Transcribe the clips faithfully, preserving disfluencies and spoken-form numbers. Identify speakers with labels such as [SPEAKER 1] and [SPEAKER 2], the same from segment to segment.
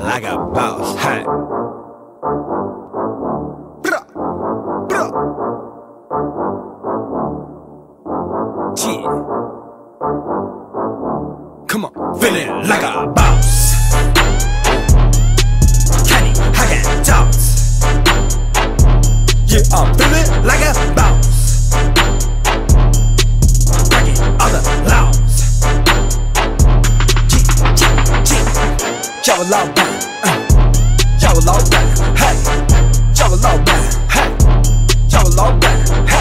[SPEAKER 1] like a boss. Hey. Bruh, bruh. Yeah. Come on, feeling like a boss. Kenny, I got dogs. Yeah, I'm feeling like a boss. Breaking all the laws.叫我老板，叫我老板，嘿，叫我老板，嘿，叫我老板，嘿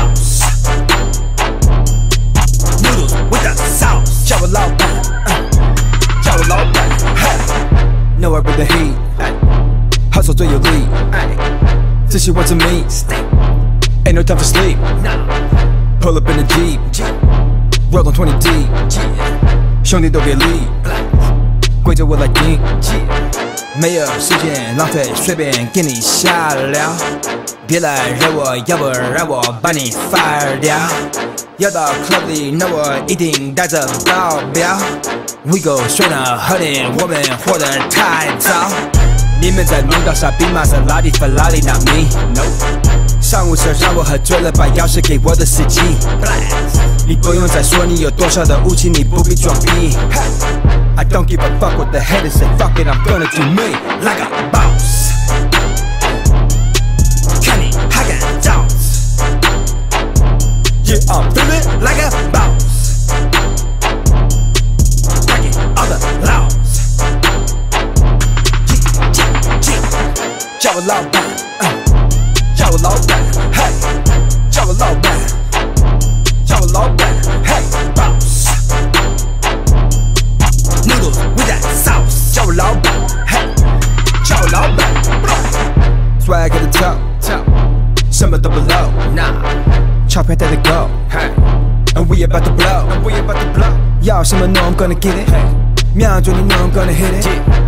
[SPEAKER 1] ，boss。Noodles with the sauce， 叫我老板，叫我老板，嘿。Know I bring the heat， hustle 最有力，这些 what's in me，ain't no time for sleep。Pull up in the Jeep，roll on twenty deep， 兄弟都给力。规则我来定，没有时间浪费，随便跟你瞎聊。别来惹我，要不然我把你 fire 掉。要到 club 里，那我一定带着保镖。We go straight up hunting， 我们活得太早。你们在弄到傻逼玛莎拉蒂、法拉利， not me。No。上午车让我喝醉了，把钥匙给我的司机。你不用再说你有多少的武器，你不必装逼。I don't give a fuck what the haters say, fuck it, I'm gonna do me like a boss. Kenny, I got dogs. Yeah, I'm feeling like a boss. Breaking all the laws. Yeah, yeah, yeah. 叫我老板，叫我老板，嘿，叫我老板，叫我老板，嘿 ，boss。Noodles with that sauce， 叫我老板，嘿，叫我老板 ，swag at the top， 什么都不漏，nah， 钞票带着 go，and we about to blow，and we about to blow， 要什么 no I'm gonna get it， 瞄准你 no I'm gonna hit it。